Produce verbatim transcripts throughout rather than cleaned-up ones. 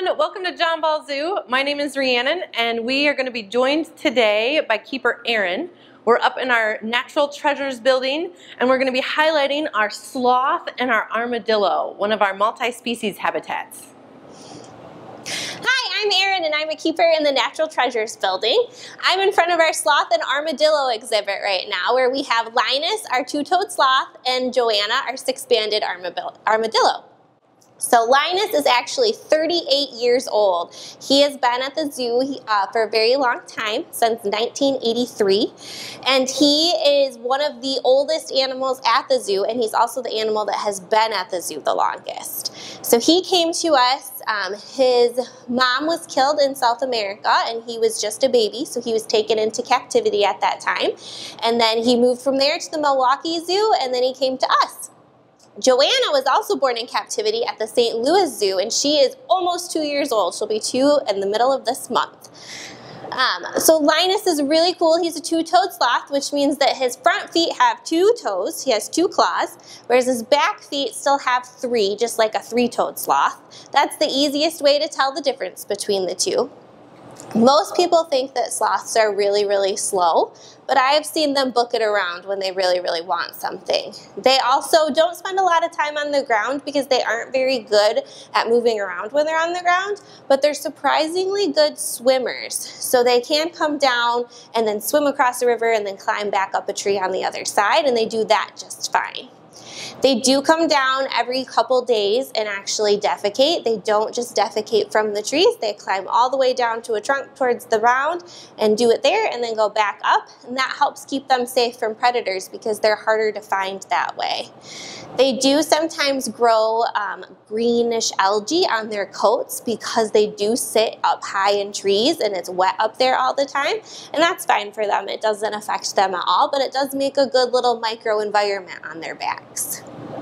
welcome to John Ball Zoo. My name is Rhiannon and we are going to be joined today by keeper Erin. We're up in our Natural Treasures building and we're going to be highlighting our sloth and our armadillo, one of our multi-species habitats. Hi, I'm Erin and I'm a keeper in the Natural Treasures building. I'm in front of our Sloth and Armadillo exhibit right now where we have Linus, our two-toed sloth, and Joanna, our six-banded armadillo. So Linus is actually thirty-eight years old. He has been at the zoo uh, for a very long time, since nineteen eighty-three. And he is one of the oldest animals at the zoo, and he's also the animal that has been at the zoo the longest. So he came to us, um, his mom was killed in South America, and he was just a baby, so he was taken into captivity at that time. And then he moved from there to the Milwaukee Zoo, and then he came to us. Joanna was also born in captivity at the Saint Louis Zoo, and she is almost two years old. She'll be two in the middle of this month. Um, so Linus is really cool. He's a two-toed sloth, which means that his front feet have two toes. He has two claws, whereas his back feet still have three, just like a three-toed sloth. That's the easiest way to tell the difference between the two. Most people think that sloths are really, really slow, but I have seen them book it around when they really, really want something. They also don't spend a lot of time on the ground because they aren't very good at moving around when they're on the ground, but they're surprisingly good swimmers. So they can come down and then swim across the river and then climb back up a tree on the other side, and they do that just fine. They do come down every couple days and actually defecate. They don't just defecate from the trees. They climb all the way down to a trunk towards the ground and do it there and then go back up. And that helps keep them safe from predators because they're harder to find that way. They do sometimes grow um, greenish algae on their coats because they do sit up high in trees and it's wet up there all the time. And that's fine for them. It doesn't affect them at all, but it does make a good little microenvironment on their backs.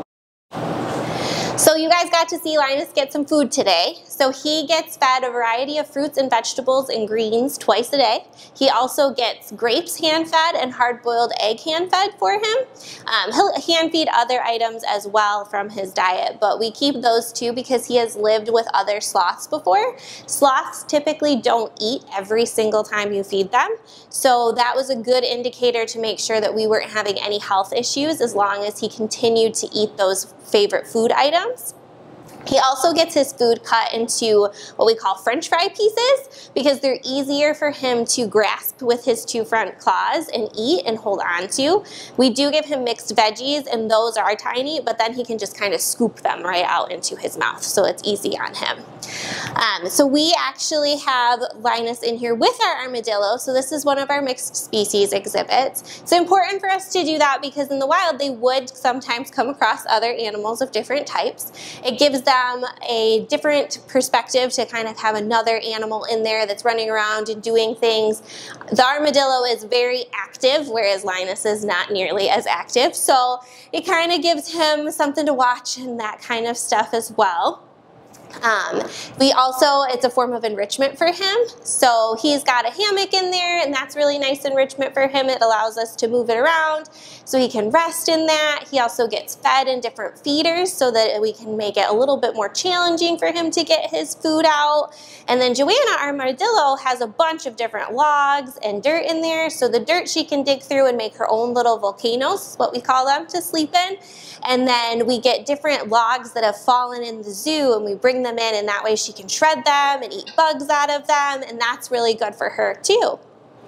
So you guys got to see Linus get some food today. So he gets fed a variety of fruits and vegetables and greens twice a day. He also gets grapes hand-fed and hard-boiled egg hand-fed for him. Um, he'll hand-feed other items as well from his diet, but we keep those too because he has lived with other sloths before. Sloths typically don't eat every single time you feed them, so that was a good indicator to make sure that we weren't having any health issues as long as he continued to eat those favorite food items. He also gets his food cut into what we call French fry pieces because they're easier for him to grasp with his two front claws and eat and hold on to. We do give him mixed veggies and those are tiny, but then he can just kind of scoop them right out into his mouth, so it's easy on him. Um, so we actually have Linus in here with our armadillo, so this is one of our mixed species exhibits. It's important for us to do that because in the wild they would sometimes come across other animals of different types. It gives them a different perspective to kind of have another animal in there that's running around and doing things. The armadillo is very active, whereas Linus is not nearly as active, so it kind of gives him something to watch and that kind of stuff as well. Um, we also, it's a form of enrichment for him. So he's got a hammock in there and that's really nice enrichment for him. It allows us to move it around so he can rest in that. He also gets fed in different feeders so that we can make it a little bit more challenging for him to get his food out. And then Joanna, our armadillo, has a bunch of different logs and dirt in there. So the dirt she can dig through and make her own little volcanoes, what we call them, to sleep in. And then we get different logs that have fallen in the zoo and we bring them in, and that way she can shred them and eat bugs out of them, and that's really good for her too.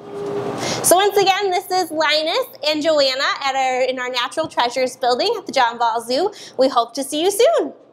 So once again, this is Linus and Joanna at our, in our Natural Treasures building at the John Ball Zoo. We hope to see you soon.